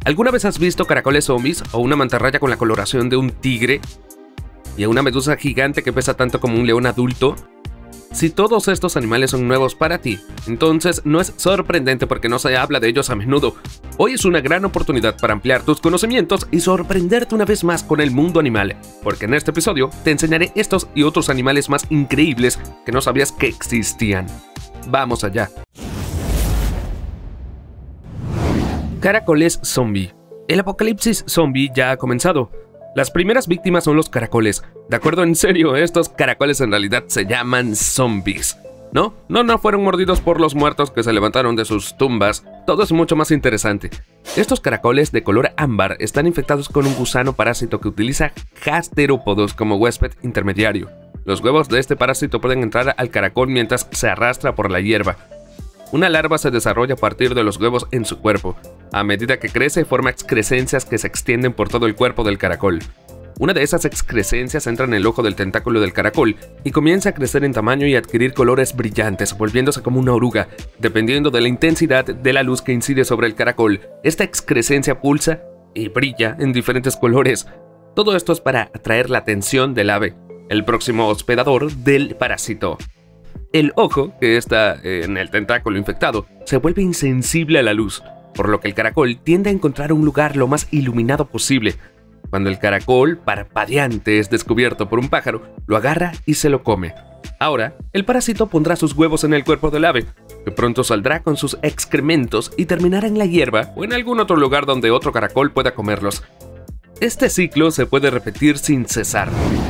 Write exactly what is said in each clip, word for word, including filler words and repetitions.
¿Alguna vez has visto caracoles zombies o una mantarraya con la coloración de un tigre? ¿Y a una medusa gigante que pesa tanto como un león adulto? Si todos estos animales son nuevos para ti, entonces no es sorprendente porque no se habla de ellos a menudo. Hoy es una gran oportunidad para ampliar tus conocimientos y sorprenderte una vez más con el mundo animal, porque en este episodio te enseñaré estos y otros animales más increíbles que no sabías que existían. Vamos allá. Caracoles zombie. El apocalipsis zombie ya ha comenzado. Las primeras víctimas son los caracoles. De acuerdo, en serio, estos caracoles en realidad se llaman zombies. No, no, no fueron mordidos por los muertos que se levantaron de sus tumbas. Todo es mucho más interesante. Estos caracoles de color ámbar están infectados con un gusano parásito que utiliza gasterópodos como huésped intermediario. Los huevos de este parásito pueden entrar al caracol mientras se arrastra por la hierba. Una larva se desarrolla a partir de los huevos en su cuerpo. A medida que crece, forma excrescencias que se extienden por todo el cuerpo del caracol. Una de esas excrescencias entra en el ojo del tentáculo del caracol y comienza a crecer en tamaño y adquirir colores brillantes, volviéndose como una oruga. Dependiendo de la intensidad de la luz que incide sobre el caracol, esta excrescencia pulsa y brilla en diferentes colores. Todo esto es para atraer la atención del ave, el próximo hospedador del parásito. El ojo, que está en el tentáculo infectado, se vuelve insensible a la luz, por lo que el caracol tiende a encontrar un lugar lo más iluminado posible. Cuando el caracol parpadeante es descubierto por un pájaro, lo agarra y se lo come. Ahora, el parásito pondrá sus huevos en el cuerpo del ave, que pronto saldrá con sus excrementos y terminará en la hierba o en algún otro lugar donde otro caracol pueda comerlos. Este ciclo se puede repetir sin cesar.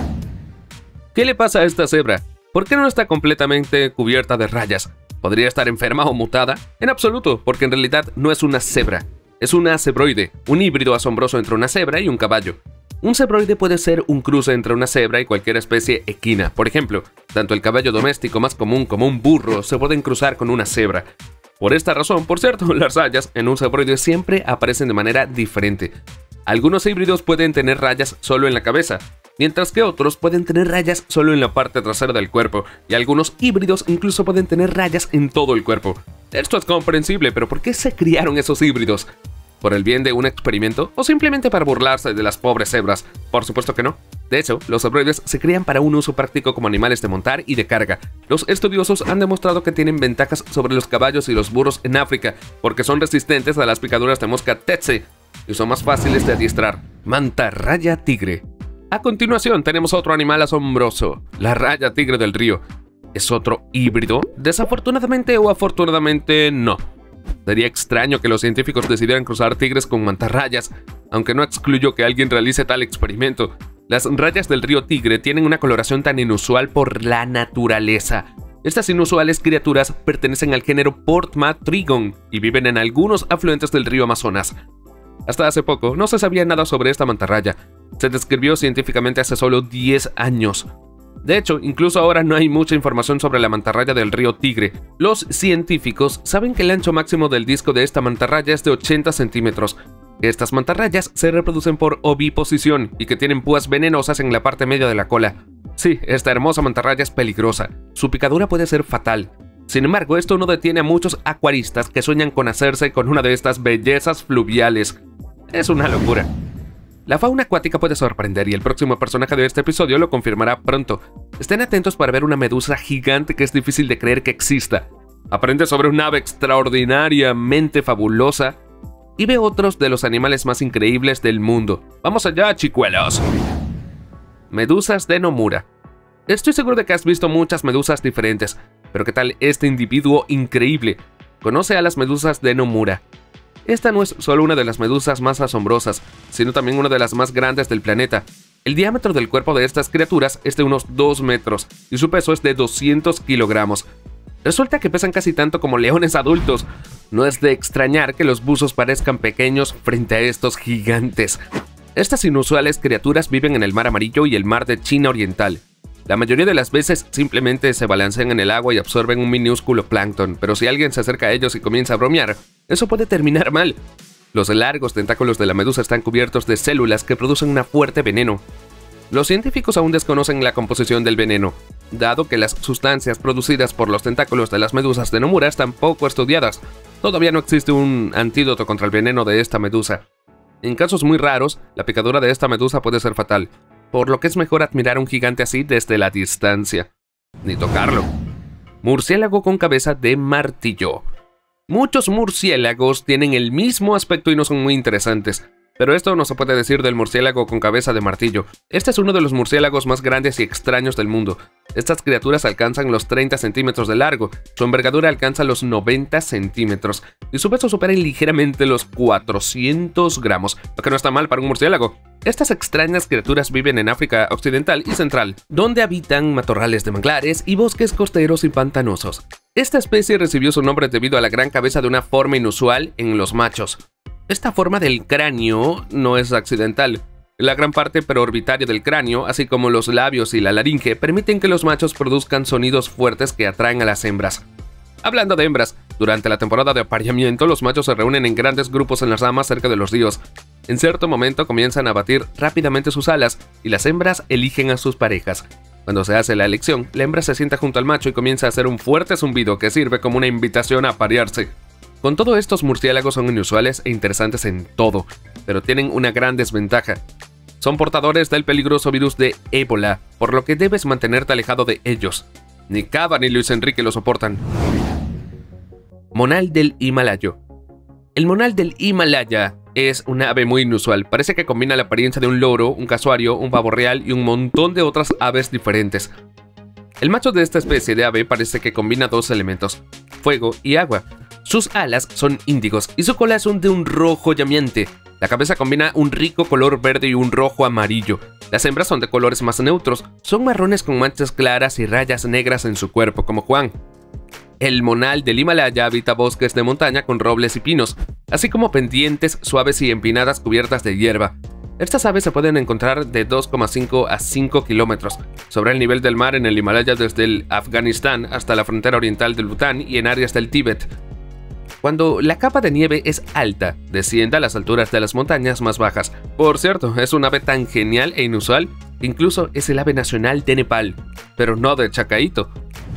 ¿Qué le pasa a esta cebra? ¿Por qué no está completamente cubierta de rayas? ¿Podría estar enferma o mutada? En absoluto, porque en realidad no es una cebra. Es una cebroide, un híbrido asombroso entre una cebra y un caballo. Un cebroide puede ser un cruce entre una cebra y cualquier especie equina. Por ejemplo, tanto el caballo doméstico más común como un burro se pueden cruzar con una cebra. Por esta razón, por cierto, las rayas en un cebroide siempre aparecen de manera diferente. Algunos híbridos pueden tener rayas solo en la cabeza, mientras que otros pueden tener rayas solo en la parte trasera del cuerpo, y algunos híbridos incluso pueden tener rayas en todo el cuerpo. Esto es comprensible, pero ¿por qué se criaron esos híbridos? ¿Por el bien de un experimento o simplemente para burlarse de las pobres cebras? Por supuesto que no. De hecho, los cebroides se crían para un uso práctico como animales de montar y de carga. Los estudiosos han demostrado que tienen ventajas sobre los caballos y los burros en África, porque son resistentes a las picaduras de mosca tsetse y son más fáciles de adiestrar. Mantarraya tigre. A continuación tenemos otro animal asombroso, la raya tigre del río. ¿Es otro híbrido? Desafortunadamente o afortunadamente no. Sería extraño que los científicos decidieran cruzar tigres con mantarrayas, aunque no excluyo que alguien realice tal experimento. Las rayas del río Tigre tienen una coloración tan inusual por la naturaleza. Estas inusuales criaturas pertenecen al género Portmatrigon y viven en algunos afluentes del río Amazonas. Hasta hace poco no se sabía nada sobre esta mantarraya. Se describió científicamente hace solo diez años. De hecho, incluso ahora no hay mucha información sobre la mantarraya del río Tigre. Los científicos saben que el ancho máximo del disco de esta mantarraya es de ochenta centímetros. Estas mantarrayas se reproducen por oviposición y que tienen púas venenosas en la parte media de la cola. Sí, esta hermosa mantarraya es peligrosa. Su picadura puede ser fatal. Sin embargo, esto no detiene a muchos acuaristas que sueñan con hacerse con una de estas bellezas fluviales. Es una locura. La fauna acuática puede sorprender y el próximo personaje de este episodio lo confirmará pronto. Estén atentos para ver una medusa gigante que es difícil de creer que exista. Aprende sobre un ave extraordinariamente fabulosa y ve otros de los animales más increíbles del mundo. ¡Vamos allá, chicuelos! Medusas de Nomura. Estoy seguro de que has visto muchas medusas diferentes, pero ¿qué tal este individuo increíble? Conoce a las medusas de Nomura. Esta no es solo una de las medusas más asombrosas, sino también una de las más grandes del planeta. El diámetro del cuerpo de estas criaturas es de unos dos metros y su peso es de doscientos kilogramos. Resulta que pesan casi tanto como leones adultos. No es de extrañar que los buzos parezcan pequeños frente a estos gigantes. Estas inusuales criaturas viven en el mar Amarillo y el mar de China Oriental. La mayoría de las veces simplemente se balancean en el agua y absorben un minúsculo plancton, pero si alguien se acerca a ellos y comienza a bromear, eso puede terminar mal. Los largos tentáculos de la medusa están cubiertos de células que producen un fuerte veneno. Los científicos aún desconocen la composición del veneno, dado que las sustancias producidas por los tentáculos de las medusas de Nomura están poco estudiadas. Todavía no existe un antídoto contra el veneno de esta medusa. En casos muy raros, la picadura de esta medusa puede ser fatal, por lo que es mejor admirar a un gigante así desde la distancia. Ni tocarlo. Murciélago con cabeza de martillo. Muchos murciélagos tienen el mismo aspecto y no son muy interesantes. Pero esto no se puede decir del murciélago con cabeza de martillo. Este es uno de los murciélagos más grandes y extraños del mundo. Estas criaturas alcanzan los treinta centímetros de largo, su envergadura alcanza los noventa centímetros y su peso supera ligeramente los cuatrocientos gramos, lo que no está mal para un murciélago. Estas extrañas criaturas viven en África Occidental y Central, donde habitan matorrales de manglares y bosques costeros y pantanosos. Esta especie recibió su nombre debido a la gran cabeza de una forma inusual en los machos. Esta forma del cráneo no es accidental. La gran parte preorbitaria del cráneo, así como los labios y la laringe, permiten que los machos produzcan sonidos fuertes que atraen a las hembras. Hablando de hembras, durante la temporada de apareamiento, los machos se reúnen en grandes grupos en las ramas cerca de los ríos. En cierto momento comienzan a batir rápidamente sus alas y las hembras eligen a sus parejas. Cuando se hace la elección, la hembra se sienta junto al macho y comienza a hacer un fuerte zumbido que sirve como una invitación a aparearse. Con todo, estos murciélagos son inusuales e interesantes en todo, pero tienen una gran desventaja. Son portadores del peligroso virus de ébola, por lo que debes mantenerte alejado de ellos. Ni Cava ni Luis Enrique lo soportan. Monal del Himalayo. El monal del Himalaya es una ave muy inusual. Parece que combina la apariencia de un loro, un casuario, un pavo real y un montón de otras aves diferentes. El macho de esta especie de ave parece que combina dos elementos, fuego y agua. Sus alas son índigos y su cola son de un rojo llameante. La cabeza combina un rico color verde y un rojo amarillo. Las hembras son de colores más neutros, son marrones con manchas claras y rayas negras en su cuerpo, como Juan. El monal del Himalaya habita bosques de montaña con robles y pinos, así como pendientes suaves y empinadas cubiertas de hierba. Estas aves se pueden encontrar de dos coma cinco a cinco kilómetros sobre el nivel del mar en el Himalaya, desde el Afganistán hasta la frontera oriental del Bután y en áreas del Tíbet. Cuando la capa de nieve es alta, desciende a las alturas de las montañas más bajas. Por cierto, es un ave tan genial e inusual que incluso es el ave nacional de Nepal, pero no de Chacaito.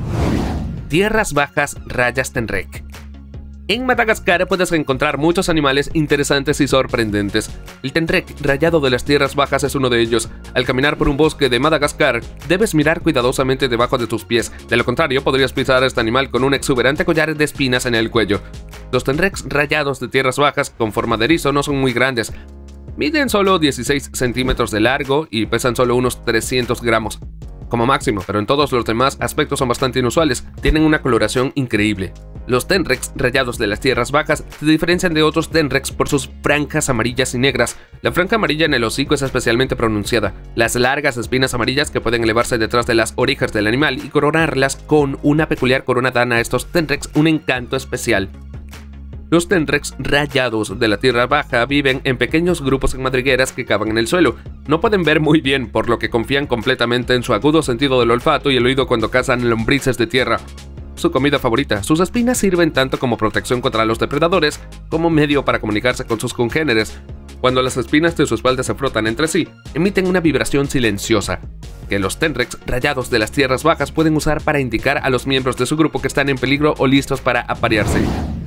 Tierras bajas rayas tenrec. En Madagascar puedes encontrar muchos animales interesantes y sorprendentes. El tenrec rayado de las tierras bajas es uno de ellos. Al caminar por un bosque de Madagascar, debes mirar cuidadosamente debajo de tus pies. De lo contrario, podrías pisar a este animal con un exuberante collar de espinas en el cuello. Los tenrecs rayados de tierras bajas con forma de erizo no son muy grandes. Miden solo dieciséis centímetros de largo y pesan solo unos trescientos gramos. Como máximo, pero en todos los demás aspectos son bastante inusuales. Tienen una coloración increíble. Los tenrecs rayados de las tierras bajas se diferencian de otros tenrecs por sus franjas amarillas y negras. La franja amarilla en el hocico es especialmente pronunciada. Las largas espinas amarillas que pueden elevarse detrás de las orejas del animal y coronarlas con una peculiar corona dan a estos tenrecs un encanto especial. Los tenrecs rayados de la tierra baja viven en pequeños grupos en madrigueras que cavan en el suelo. No pueden ver muy bien, por lo que confían completamente en su agudo sentido del olfato y el oído cuando cazan lombrices de tierra. Su comida favorita, sus espinas sirven tanto como protección contra los depredadores como medio para comunicarse con sus congéneres. Cuando las espinas de su espalda se frotan entre sí, emiten una vibración silenciosa, que los tenrecs rayados de las tierras bajas pueden usar para indicar a los miembros de su grupo que están en peligro o listos para aparearse.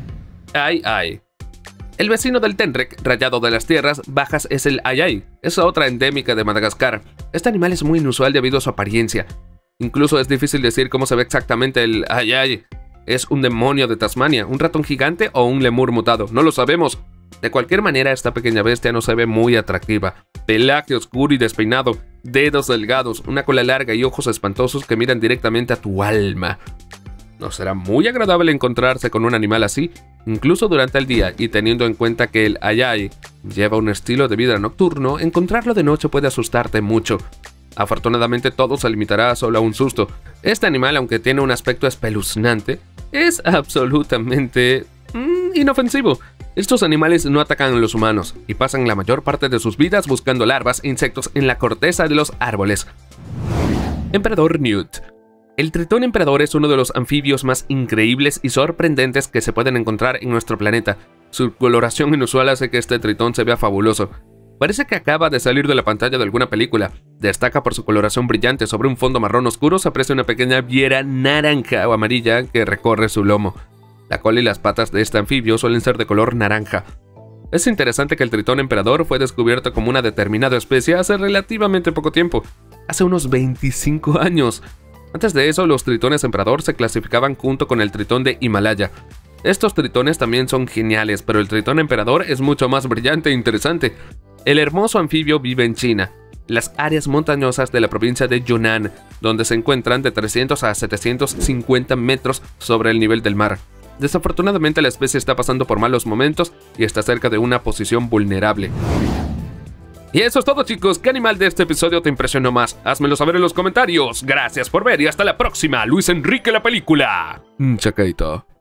Ay ay. El vecino del tenrec rayado de las tierras bajas es el ayay, es otra endémica de Madagascar. Este animal es muy inusual debido a su apariencia. Incluso es difícil decir cómo se ve exactamente el ayay. ¿Es un demonio de Tasmania, un ratón gigante o un lemur mutado? No lo sabemos. De cualquier manera, esta pequeña bestia no se ve muy atractiva. Pelaje oscuro y despeinado, dedos delgados, una cola larga y ojos espantosos que miran directamente a tu alma. No será muy agradable encontrarse con un animal así, incluso durante el día, y teniendo en cuenta que el ayay lleva un estilo de vida nocturno, encontrarlo de noche puede asustarte mucho. Afortunadamente todo se limitará solo a un susto. Este animal, aunque tiene un aspecto espeluznante, es absolutamente mmm, inofensivo. Estos animales no atacan a los humanos y pasan la mayor parte de sus vidas buscando larvas e insectos en la corteza de los árboles. Emperador Newt. El tritón emperador es uno de los anfibios más increíbles y sorprendentes que se pueden encontrar en nuestro planeta. Su coloración inusual hace que este tritón se vea fabuloso. Parece que acaba de salir de la pantalla de alguna película. Destaca por su coloración brillante. Sobre un fondo marrón oscuro se aprecia una pequeña viera naranja o amarilla que recorre su lomo. La cola y las patas de este anfibio suelen ser de color naranja. Es interesante que el tritón emperador fue descubierto como una determinada especie hace relativamente poco tiempo, hace unos veinticinco años. Antes de eso, los tritones emperador se clasificaban junto con el tritón de Himalaya. Estos tritones también son geniales, pero el tritón emperador es mucho más brillante e interesante. El hermoso anfibio vive en China, las áreas montañosas de la provincia de Yunnan, donde se encuentran de trescientos a setecientos cincuenta metros sobre el nivel del mar. Desafortunadamente la especie está pasando por malos momentos y está cerca de una posición vulnerable. Y eso es todo, chicos. ¿Qué animal de este episodio te impresionó más? Házmelo saber en los comentarios. Gracias por ver y hasta la próxima. Luis Enrique la película. Chacaito.